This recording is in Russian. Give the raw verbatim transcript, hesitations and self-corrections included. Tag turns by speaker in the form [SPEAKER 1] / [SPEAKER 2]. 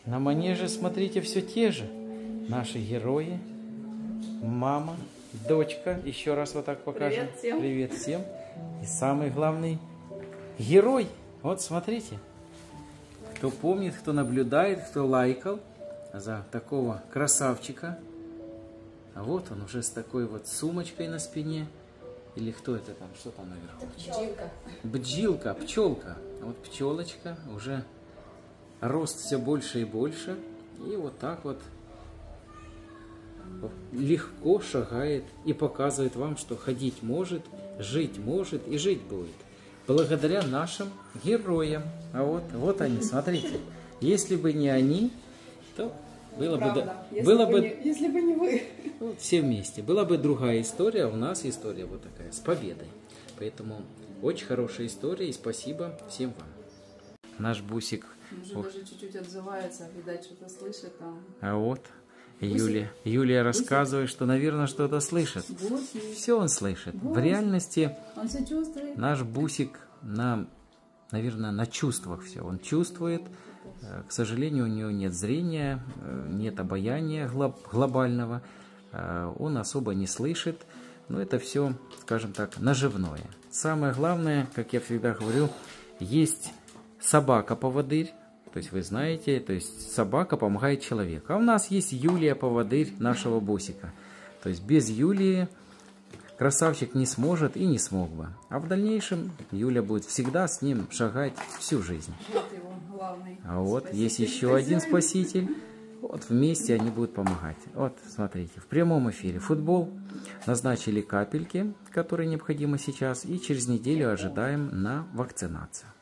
[SPEAKER 1] На манеже, смотрите, все те же. Наши герои. Мама, дочка. Еще раз вот так покажем.
[SPEAKER 2] Привет всем.
[SPEAKER 1] Привет всем. И самый главный герой. Вот смотрите. Кто помнит, кто наблюдает, кто лайкал за такого красавчика. А вот он уже с такой вот сумочкой на спине. Или кто это там? Что там наверху?
[SPEAKER 2] Пчелка.
[SPEAKER 1] Бджилка, пчелка. Вот пчелочка. Уже рост все больше и больше. И вот так вот легко шагает и показывает вам, что ходить может, жить может и жить будет. Благодаря нашим героям. А вот, вот они, смотрите. Если бы не они, то было
[SPEAKER 2] Правда.
[SPEAKER 1] бы...
[SPEAKER 2] Если,
[SPEAKER 1] было
[SPEAKER 2] бы
[SPEAKER 1] бы
[SPEAKER 2] не, если бы не вы.
[SPEAKER 1] вот, все вместе. Была бы другая история, а у нас история вот такая, с победой. Поэтому очень хорошая история и спасибо всем вам. Наш Бусик...
[SPEAKER 2] Уже
[SPEAKER 1] Ох.
[SPEAKER 2] даже чуть-чуть отзывается, видать, что-то слышит там.
[SPEAKER 1] А вот Юлия, Юлия рассказывает, что, наверное, что-то слышит.
[SPEAKER 2] Бусик.
[SPEAKER 1] Все он слышит. В
[SPEAKER 2] Бусик.
[SPEAKER 1] реальности
[SPEAKER 2] Он все чувствует.
[SPEAKER 1] наш Бусик, на, наверное, на чувствах все. Он чувствует. К сожалению, у него нет зрения, нет обаяния глобального. Он особо не слышит. Но это все, скажем так, наживное. Самое главное, как я всегда говорю, есть собака-поводырь. То есть вы знаете, то есть собака помогает человеку. А у нас есть Юлия-поводырь нашего Бусика. То есть без Юлии красавчик не сможет и не смог бы. А в дальнейшем Юля будет всегда с ним шагать всю жизнь.
[SPEAKER 2] Вот его главный.
[SPEAKER 1] А вот
[SPEAKER 2] спаситель.
[SPEAKER 1] есть еще один спаситель. Вот вместе они будут помогать. Вот смотрите, в прямом эфире футбол. Назначили капельки, которые необходимы сейчас. И через неделю ожидаем на вакцинацию.